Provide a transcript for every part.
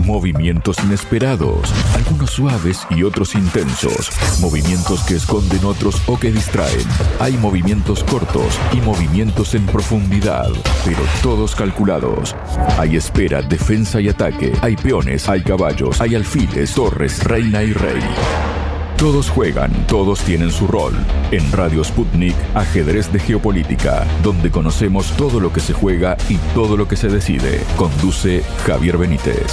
Movimientos inesperados, algunos suaves y otros intensos. Movimientos que esconden otros o que distraen. Hay movimientos cortos y movimientos en profundidad, pero todos calculados. Hay espera, defensa y ataque. Hay peones, hay caballos, hay alfiles, torres, reina y rey. Todos juegan, todos tienen su rol. En Radio Sputnik, Ajedrez de Geopolítica, donde conocemos todo lo que se juega y todo lo que se decide. Conduce Javier Benítez.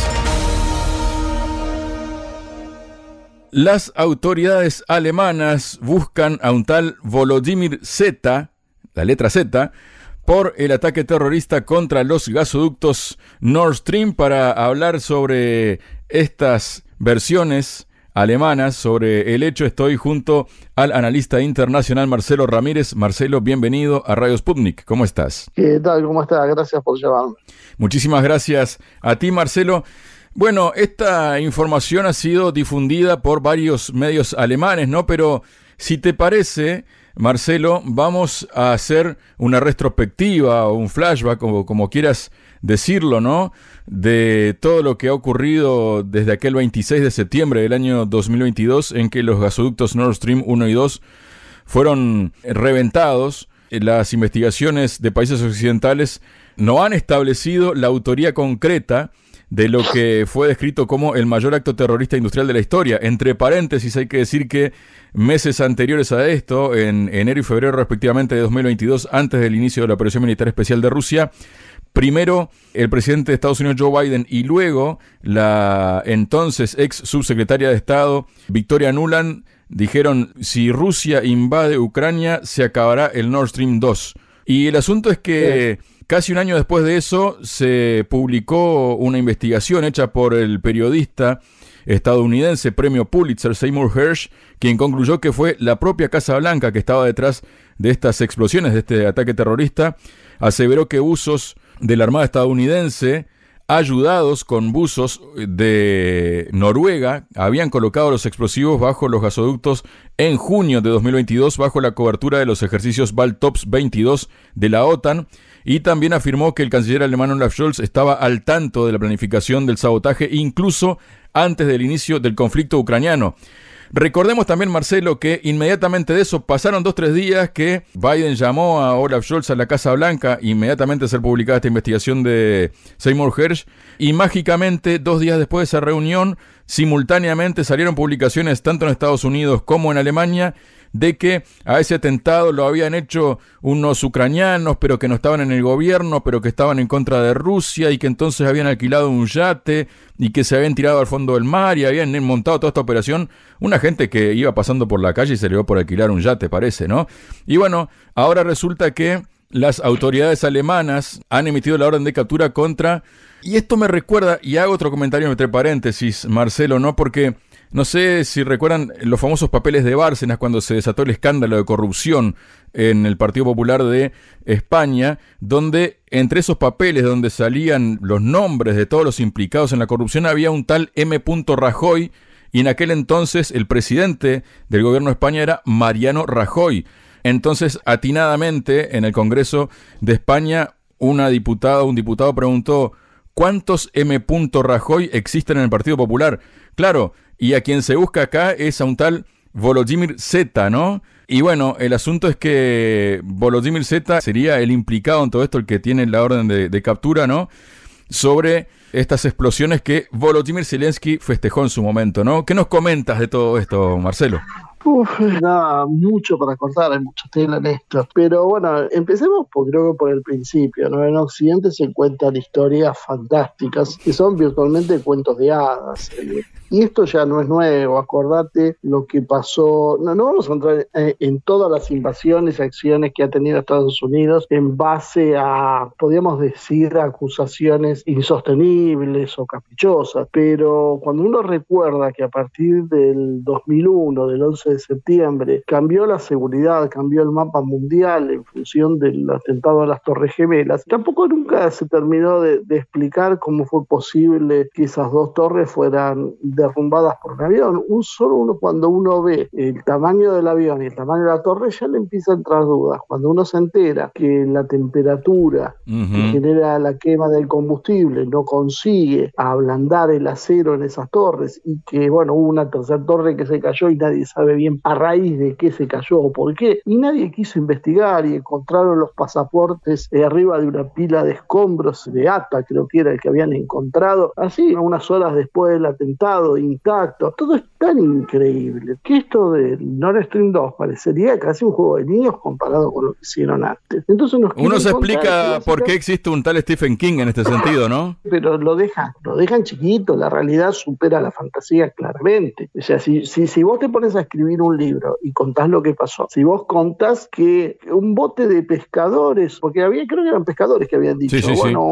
Las autoridades alemanas buscan a un tal Volodymyr Z, la letra Z, por el ataque terrorista contra los gasoductos Nord Stream, para hablar sobre estas versiones alemanas sobre el hecho. Estoy junto al analista internacional Marcelo Ramírez. Marcelo, bienvenido a Radio Sputnik. ¿Cómo estás? ¿Qué tal? ¿Cómo estás? Gracias por llamarme. Muchísimas gracias a ti, Marcelo. Bueno, esta información ha sido difundida por varios medios alemanes, ¿no? Pero si te parece, Marcelo, vamos a hacer una retrospectiva o un flashback, o como quieras decirlo, ¿no?, de todo lo que ha ocurrido desde aquel 26 de septiembre del año 2022, en que los gasoductos Nord Stream 1 y 2 fueron reventados. Las investigaciones de países occidentales no han establecido la autoría concreta de lo que fue descrito como el mayor acto terrorista industrial de la historia. Entre paréntesis, hay que decir que meses anteriores a esto, en enero y febrero respectivamente de 2022, antes del inicio de la operación militar especial de Rusia, primero el presidente de Estados Unidos, Joe Biden, y luego la entonces ex subsecretaria de Estado, Victoria Nuland, dijeron: si Rusia invade Ucrania, se acabará el Nord Stream 2. Y el asunto es que casi un año después de eso se publicó una investigación hecha por el periodista estadounidense premio Pulitzer Seymour Hersh, quien concluyó que fue la propia Casa Blanca que estaba detrás de estas explosiones, de este ataque terrorista. Aseveró que buzos de la Armada estadounidense, ayudados con buzos de Noruega, habían colocado los explosivos bajo los gasoductos en junio de 2022 bajo la cobertura de los ejercicios Baltops 22 de la OTAN, y también afirmó que el canciller alemán Olaf Scholz estaba al tanto de la planificación del sabotaje incluso antes del inicio del conflicto ucraniano. Recordemos también, Marcelo, que inmediatamente de eso pasaron 2-3 días que Biden llamó a Olaf Scholz a la Casa Blanca, inmediatamente a ser publicada esta investigación de Seymour Hersh, y mágicamente 2 días después de esa reunión, simultáneamente salieron publicaciones tanto en Estados Unidos como en Alemania de que a ese atentado lo habían hecho unos ucranianos, pero que no estaban en el gobierno, pero que estaban en contra de Rusia, y que entonces habían alquilado un yate y que se habían tirado al fondo del mar y habían montado toda esta operación. Una gente que iba pasando por la calle y se le dio por alquilar un yate, parece, ¿no? Y bueno, ahora resulta que las autoridades alemanas han emitido la orden de captura contra... Y esto me recuerda, y hago otro comentario entre paréntesis, Marcelo, ¿no? Porque no sé si recuerdan los famosos papeles de Bárcenas cuando se desató el escándalo de corrupción en el Partido Popular de España, donde entre esos papeles donde salían los nombres de todos los implicados en la corrupción había un tal M. Rajoy, y en aquel entonces el presidente del gobierno de España era Mariano Rajoy. Entonces, atinadamente, en el Congreso de España, un diputado preguntó: ¿cuántos M. Rajoy existen en el Partido Popular? Claro, y a quien se busca acá es a un tal Volodymyr Z, ¿no? Y bueno, el asunto es que Volodymyr Z sería el implicado en todo esto, el que tiene la orden de captura, ¿no?, sobre estas explosiones que Volodymyr Zelensky festejó en su momento, ¿no? ¿Qué nos comentas de todo esto, Marcelo? Nada, mucho para cortar, hay mucha tela en esto. Pero bueno, empecemos creo que por el principio, ¿no? En Occidente se cuentan historias fantásticas que son virtualmente cuentos de hadas. Y esto ya no es nuevo, acordate lo que pasó. No vamos a entrar en todas las invasiones y acciones que ha tenido Estados Unidos en base a, podríamos decir, acusaciones insostenibles o caprichosas. Pero cuando uno recuerda que a partir del 2001, del 11 de septiembre, cambió la seguridad, cambió el mapa mundial en función del atentado a las Torres Gemelas. Tampoco nunca se terminó de explicar cómo fue posible que esas dos torres fueran derrumbadas por un avión. Cuando uno ve el tamaño del avión y el tamaño de la torre, ya le empieza a entrar dudas. Cuando uno se entera que la temperatura que genera la quema del combustible no consigue ablandar el acero en esas torres, y que, bueno, hubo una tercera torre que se cayó y nadie sabe bien a raíz de qué se cayó o por qué, y nadie quiso investigar, y encontraron los pasaportes arriba de una pila de escombros de ATA, creo que era el que habían encontrado, así, unas horas después del atentado, intacto. Todo es tan increíble que esto del Nord Stream 2 parecería casi un juego de niños comparado con lo que hicieron antes. Entonces uno se explica por qué existe un tal Stephen King en este sentido, ¿no? Pero lo dejan chiquito, la realidad supera la fantasía claramente. O sea, si vos te pones a escribir un libro y contás lo que pasó, si vos contás que un bote de pescadores, porque creo que eran pescadores que habían dicho,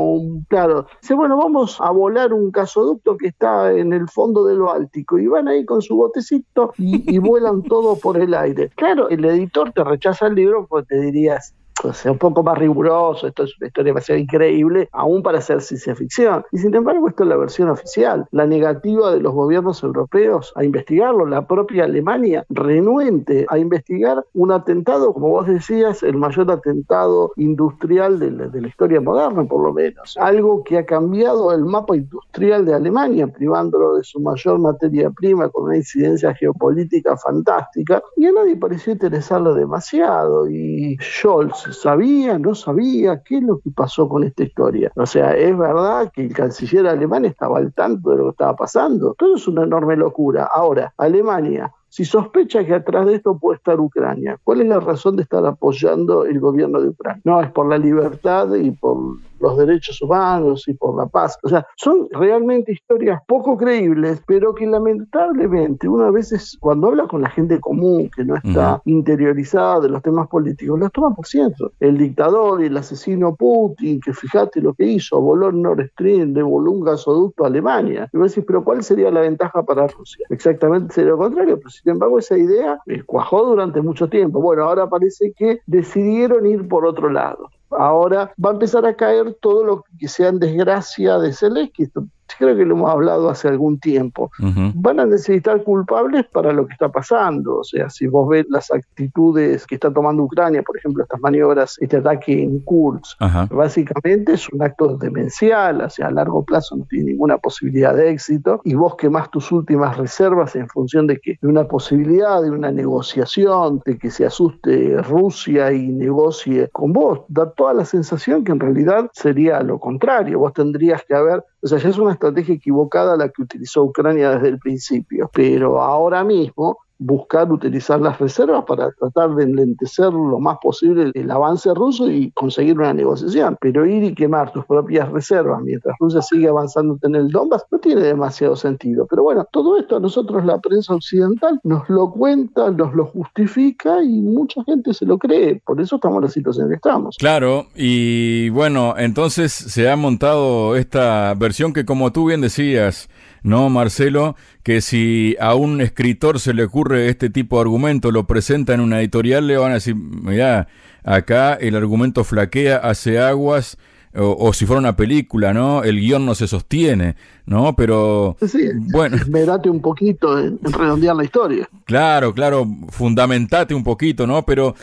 claro, dice, bueno, vamos a volar un gasoducto que está en el fondo del Báltico, y van ahí con su botecito y vuelan todo por el aire. Claro, el editor te rechaza el libro porque te dirías, o sea, un poco más riguroso, esto es una historia demasiado increíble, aún para hacer ciencia ficción. Y sin embargo, esto es la versión oficial. La negativa de los gobiernos europeos a investigarlo, la propia Alemania renuente a investigar un atentado, como vos decías, el mayor atentado industrial de la historia moderna, por lo menos. Algo que ha cambiado el mapa industrial de Alemania, privándolo de su mayor materia prima, con una incidencia geopolítica fantástica, y a nadie pareció interesarle demasiado. Y Scholz, ¿sabía? ¿No sabía? ¿Qué es lo que pasó con esta historia? O sea, es verdad que el canciller alemán estaba al tanto de lo que estaba pasando. Todo es una enorme locura. Ahora, Alemania, si sospecha que atrás de esto puede estar Ucrania, ¿cuál es la razón de estar apoyando el gobierno de Ucrania? No, es por la libertad y por los derechos humanos y por la paz. O sea, son realmente historias poco creíbles, pero que lamentablemente uno a veces, cuando habla con la gente común que no está interiorizada de los temas políticos, las toma por cierto. El dictador y el asesino Putin, que fíjate lo que hizo, voló en Nord Stream, devolvió un gasoducto a Alemania. Y vos decís, pero ¿cuál sería la ventaja para Rusia? Exactamente sería lo contrario, pero sin embargo esa idea cuajó durante mucho tiempo. Bueno, ahora parece que decidieron ir por otro lado. Ahora va a empezar a caer todo lo que sea en desgracia de Zelensky. Creo que lo hemos hablado hace algún tiempo. Van a necesitar culpables para lo que está pasando. O sea, si vos ves las actitudes que está tomando Ucrania, por ejemplo, estas maniobras, este ataque en Kursk, básicamente es un acto demencial. O sea, a largo plazo no tiene ninguna posibilidad de éxito, y vos quemás tus últimas reservas en función de una posibilidad de una negociación, de que se asuste Rusia y negocie con vos. Da toda la sensación que en realidad sería lo contrario. Vos tendrías que haber, o sea, ya es una estrategia equivocada la que utilizó Ucrania desde el principio, pero ahora mismo buscar utilizar las reservas para tratar de enlentecer lo más posible el avance ruso y conseguir una negociación. Pero ir y quemar tus propias reservas mientras Rusia sigue avanzando en el Donbass no tiene demasiado sentido. Pero bueno, todo esto a nosotros la prensa occidental nos lo cuenta, nos lo justifica y mucha gente se lo cree. Por eso estamos en la situación que estamos. Claro, y bueno, entonces se ha montado esta versión que, como tú bien decías, ¿no, Marcelo? Que si a un escritor se le ocurre este tipo de argumento, lo presenta en una editorial, le van a decir, mirá, acá el argumento flaquea, hace aguas, o si fuera una película, ¿no? El guión no se sostiene, ¿no? Pero, sí, bueno, esmerate un poquito en redondear la historia. Claro, fundamentate un poquito, ¿no? Pero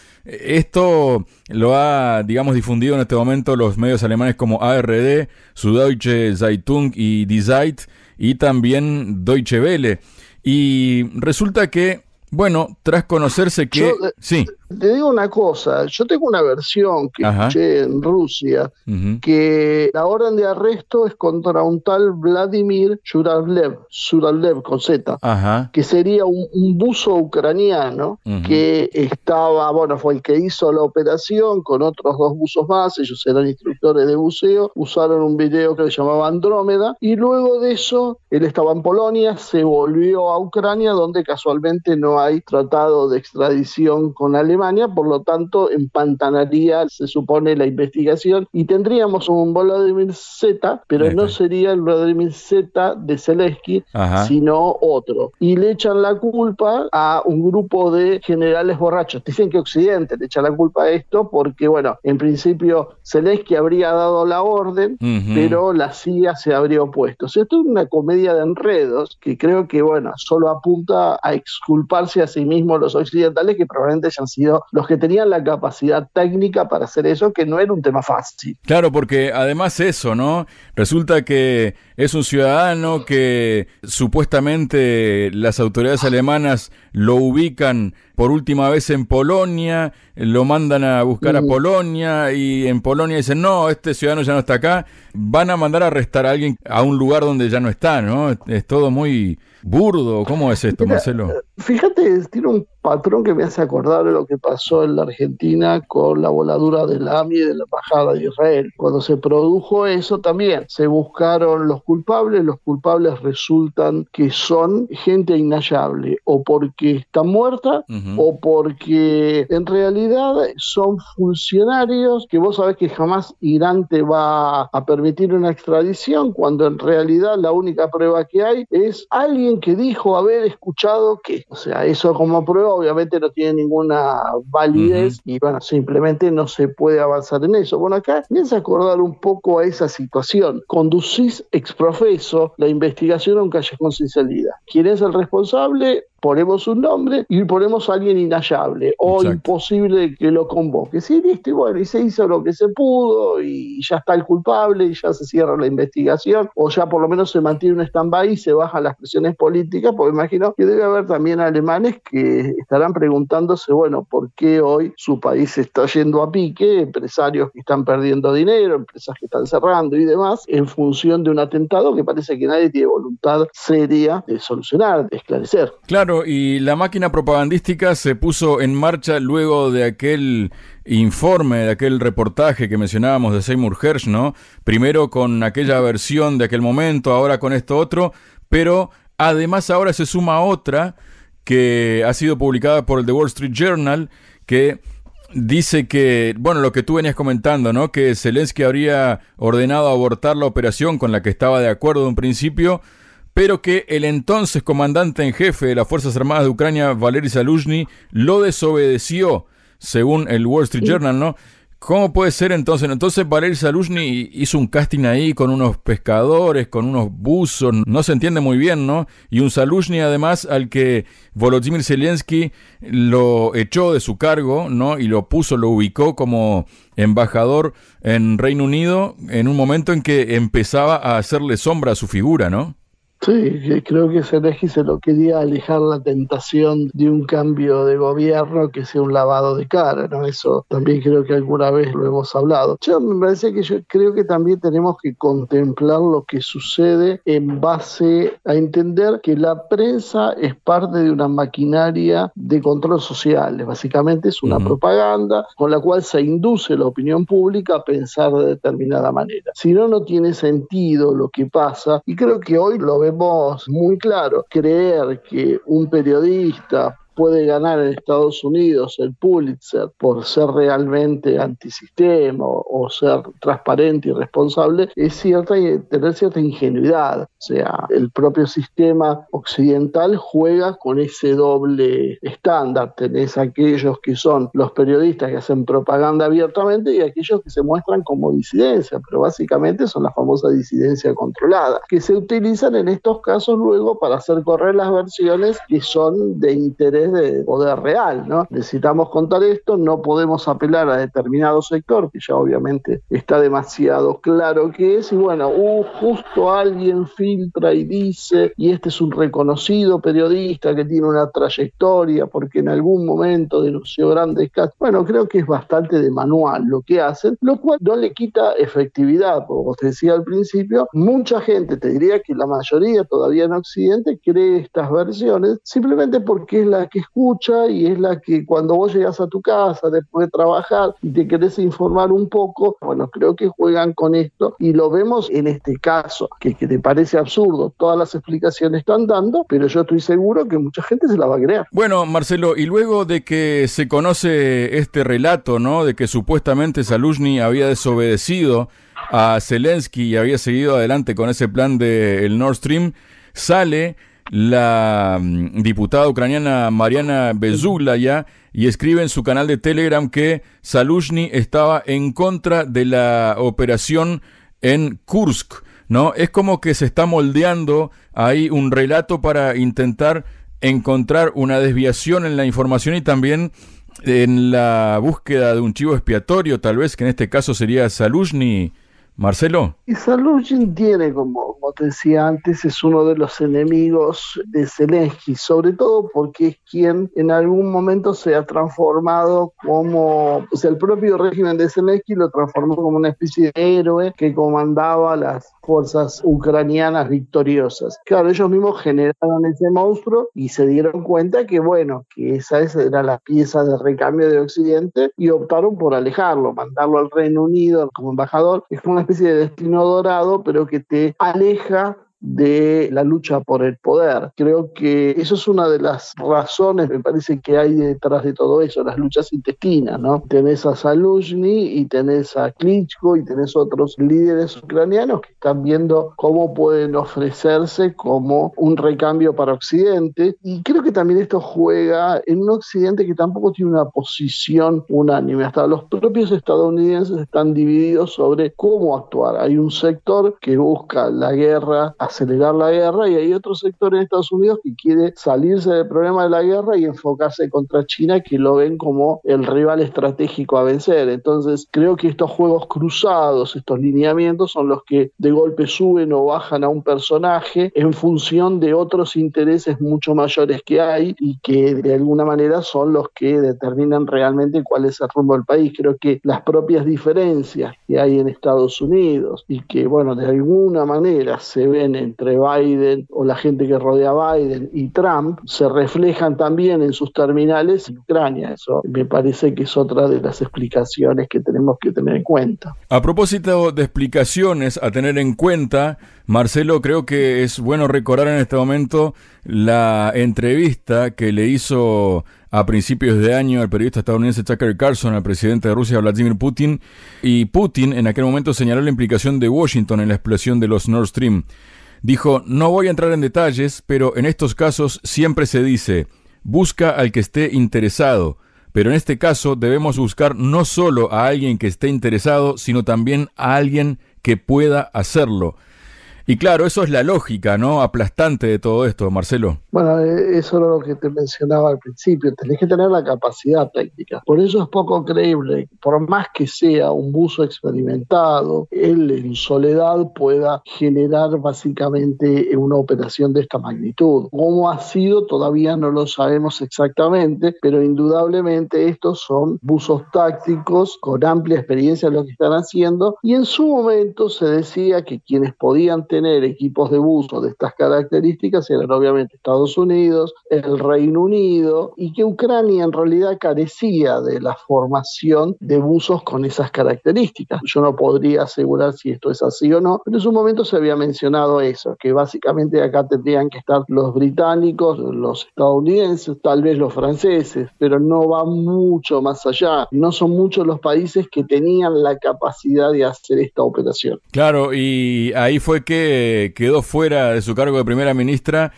esto lo ha, digamos, difundido en este momento los medios alemanes como ARD, Süddeutsche Zeitung y Die Zeit, y también Deutsche Welle. Y resulta que, bueno, tras conocerse que... sí. Te digo una cosa, yo tengo una versión que escuché en Rusia, que la orden de arresto es contra un tal Vladimir Zurablev con Z, que sería un buzo ucraniano que estaba, bueno, fue el que hizo la operación con otros 2 buzos más, ellos eran instructores de buceo, usaron un video que se llamaba Andrómeda, y luego de eso, él estaba en Polonia, se volvió a Ucrania, donde casualmente no hay tratado de extradición con Alemania, Alemania, por lo tanto empantanaría, se supone, la investigación y tendríamos un Volodymyr Z, pero no sería el Volodymyr Z de Zelensky, sino otro. Y le echan la culpa a un grupo de generales borrachos. Dicen que Occidente le echa la culpa a esto porque, bueno, en principio Zelensky habría dado la orden, pero la CIA se habría opuesto. O sea, esto es una comedia de enredos que creo que, bueno, solo apunta a exculparse a sí mismos los occidentales, que probablemente hayan sido los que tenían la capacidad técnica para hacer eso, que no era un tema fácil. Claro, porque además eso, ¿no? Resulta que es un ciudadano que supuestamente las autoridades alemanas lo ubican por última vez en Polonia, lo mandan a buscar a Polonia y en Polonia dicen, no, este ciudadano ya no está acá, van a mandar a arrestar a alguien a un lugar donde ya no está, ¿no? Es todo muy burdo. ¿Cómo es esto, Marcelo? Fíjate, tiene un patrón que me hace acordar de lo que pasó en la Argentina con la voladura del AMI y de la Embajada de Israel. Cuando se produjo eso también se buscaron los culpables resultan que son gente inhallable, o porque está muerta, o porque en realidad son funcionarios que vos sabés que jamás Irán te va a permitir una extradición, cuando en realidad la única prueba que hay es alguien que dijo haber escuchado que, o sea, eso como prueba obviamente no tiene ninguna validez y bueno, simplemente no se puede avanzar en eso. Bueno, acá me hace acordar un poco a esa situación. Conducís ex profeso la investigación a un callejón sin salida. ¿Quién es el responsable? Ponemos un nombre y ponemos a alguien inhallable o imposible que lo convoque. Sí, listo, y bueno, y se hizo lo que se pudo y ya está el culpable y ya se cierra la investigación, o ya por lo menos se mantiene un stand-by y se bajan las presiones políticas, porque imagino que debe haber también alemanes que estarán preguntándose, bueno, ¿por qué hoy su país está yendo a pique? Empresarios que están perdiendo dinero, empresas que están cerrando y demás, en función de un atentado que parece que nadie tiene voluntad seria de solucionar, de esclarecer. Claro, y la máquina propagandística se puso en marcha luego de aquel informe, de aquel reportaje que mencionábamos de Seymour Hersh, ¿no? Primero con aquella versión de aquel momento, ahora con esto otro, pero además ahora se suma otra que ha sido publicada por el The Wall Street Journal, que dice que, bueno, lo que tú venías comentando, ¿no? Que Zelensky habría ordenado abortar la operación con la que estaba de acuerdo de un principio, pero que el entonces comandante en jefe de las Fuerzas Armadas de Ucrania, Valery Zaluzhny, lo desobedeció, según el Wall Street Journal, ¿no? ¿Cómo puede ser entonces? Entonces Valery Zaluzhny hizo un casting ahí con unos pescadores, con unos buzos, no se entiende muy bien, ¿no? Y un Zaluzhny además al que Volodymyr Zelensky lo echó de su cargo, ¿no? Y lo ubicó como embajador en Reino Unido en un momento en que empezaba a hacerle sombra a su figura, ¿no? Sí, creo que Zelensky se lo quería alejar la tentación de un cambio de gobierno que sea un lavado de cara, ¿no? Eso también creo que alguna vez lo hemos hablado. Me parece que yo creo que también tenemos que contemplar lo que sucede en base a entender que la prensa es parte de una maquinaria de control social. Básicamente es una propaganda con la cual se induce la opinión pública a pensar de determinada manera. Si no, no tiene sentido lo que pasa, y creo que hoy lo vemos muy claro. Creer que un periodista puede ganar en Estados Unidos el Pulitzer por ser realmente antisistema o ser transparente y responsable es tener cierta ingenuidad. O sea, el propio sistema occidental juega con ese doble estándar. Tenés aquellos que son los periodistas que hacen propaganda abiertamente y aquellos que se muestran como disidencia, pero básicamente son la famosa disidencia controlada, que se utilizan en estos casos luego para hacer correr las versiones que son de interés de poder real, ¿no? Necesitamos contar esto, no podemos apelar a determinado sector, que ya obviamente está demasiado claro que es, y bueno, justo alguien filtra y dice, y este es un reconocido periodista que tiene una trayectoria, porque en algún momento denunció grandes casos. Bueno, creo que es bastante de manual lo que hacen, lo cual no le quita efectividad, como te decía al principio, mucha gente, te diría que la mayoría todavía en Occidente, cree estas versiones, simplemente porque es la que que escucha y es la que cuando vos llegás a tu casa después de trabajar y te querés informar un poco, bueno, creo que juegan con esto y lo vemos en este caso, que te parece absurdo, todas las explicaciones están dando, pero yo estoy seguro que mucha gente se la va a creer. Bueno, Marcelo, y luego de que se conoce este relato, ¿no?, de que supuestamente Zaluzhny había desobedecido a Zelensky y había seguido adelante con ese plan del Nord Stream, sale la diputada ucraniana Mariana Bezulaya y escribe en su canal de Telegram que Zaluzhny estaba en contra de la operación en Kursk, ¿no? Es como que se está moldeando ahí un relato para intentar encontrar una desviación en la información y también en la búsqueda de un chivo expiatorio, tal vez, que en este caso sería Zaluzhny. Marcelo. Y Zaluzhny tiene, como te decía antes, es uno de los enemigos de Zelensky, sobre todo porque es quien en algún momento se ha transformado como, o sea, el propio régimen de Zelensky lo transformó como una especie de héroe que comandaba las fuerzas ucranianas victoriosas. Claro, ellos mismos generaron ese monstruo y se dieron cuenta que, bueno, que esa era la pieza de recambio de Occidente y optaron por alejarlo, mandarlo al Reino Unido como embajador. Es como una especie de destino dorado, pero que te aleja de la lucha por el poder. Creo que eso es una de las razones, me parece, que hay detrás de todo eso, las luchas intestinas, ¿no? Tenés a Zaluzhny y tenés a Klitschko y tenés otros líderes ucranianos que están viendo cómo pueden ofrecerse como un recambio para Occidente, y creo que también esto juega en un Occidente que tampoco tiene una posición unánime. Hasta los propios estadounidenses están divididos sobre cómo actuar. Hay un sector que busca la guerra, acelerar la guerra, y hay otro sector en Estados Unidos que quiere salirse del problema de la guerra y enfocarse contra China, que lo ven como el rival estratégico a vencer. Entonces creo que estos juegos cruzados, estos lineamientos son los que de golpe suben o bajan a un personaje en función de otros intereses mucho mayores que hay y que de alguna manera son los que determinan realmente cuál es el rumbo del país. Creo que las propias diferencias que hay en Estados Unidos y que, bueno, de alguna manera se ven entre Biden o la gente que rodea a Biden y Trump, se reflejan también en sus terminales en Ucrania. Eso me parece que es otra de las explicaciones que tenemos que tener en cuenta. A propósito de explicaciones a tener en cuenta, Marcelo, creo que es bueno recordar en este momento la entrevista que le hizo a principios de año el periodista estadounidense Tucker Carlson al presidente de Rusia, Vladimir Putin, y Putin en aquel momento señaló la implicación de Washington en la explosión de los Nord Stream. Dijo: no voy a entrar en detalles, pero en estos casos siempre se dice, busca al que esté interesado, pero en este caso debemos buscar no solo a alguien que esté interesado, sino también a alguien que pueda hacerlo. Y claro, eso es la lógica, ¿no?, aplastante de todo esto, Marcelo. Bueno, eso era lo que te mencionaba al principio, tenés que tener la capacidad técnica. Por eso es poco creíble, por más que sea un buzo experimentado, él en soledad pueda generar básicamente una operación de esta magnitud. ¿Cómo ha sido? Todavía no lo sabemos exactamente, pero indudablemente estos son buzos tácticos con amplia experiencia en lo que están haciendo, y en su momento se decía que quienes podían tener equipos de buzo de estas características eran obviamente Estados Unidos, el Reino Unido, y que Ucrania en realidad carecía de la formación de buzos con esas características. Yo no podría asegurar si esto es así o no, pero en su momento se había mencionado eso, que básicamente acá tendrían que estar los británicos, los estadounidenses, tal vez los franceses, pero no va mucho más allá. No son muchos los países que tenían la capacidad de hacer esta operación. Claro, y ahí fue que quedó fuera de su cargo de primera ministra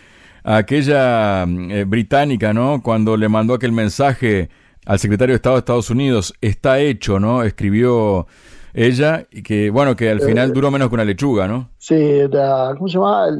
aquella británica, ¿no?, cuando le mandó aquel mensaje al secretario de Estado de Estados Unidos: está hecho, ¿no?, escribió ella, y que, bueno, que al final duró menos que una lechuga, ¿no? Sí, era, ¿cómo se llamaba?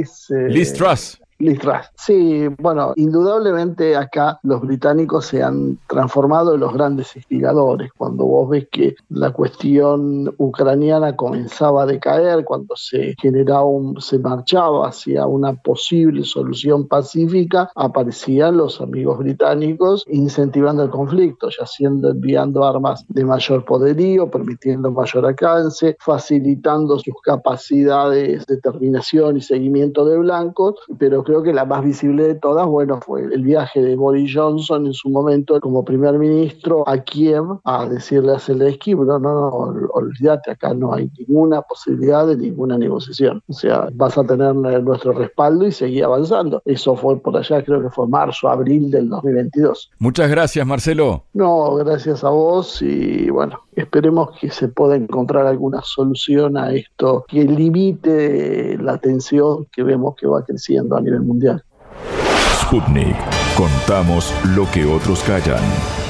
Liz Truss. Liz Truss. Sí, bueno, indudablemente acá los británicos se han transformado en los grandes instigadores. Cuando vos ves que la cuestión ucraniana comenzaba a decaer, cuando se generaba se marchaba hacia una posible solución pacífica, aparecían los amigos británicos incentivando el conflicto, ya enviando armas de mayor poderío, permitiendo mayor alcance, facilitando sus capacidades de determinación y seguimiento de blancos, pero creo que la más visible de todas, bueno, fue el viaje de Boris Johnson en su momento como primer ministro a Kiev a decirle a Zelensky, no, olvídate, acá no hay ninguna posibilidad de ninguna negociación. O sea, vas a tener nuestro respaldo y seguir avanzando. Eso fue por allá, creo que fue marzo, abril del 2022. Muchas gracias, Marcelo. No, gracias a vos y bueno, esperemos que se pueda encontrar alguna solución a esto que limite la tensión que vemos que va creciendo a nivel mundial. Sputnik. Contamos lo que otros callan.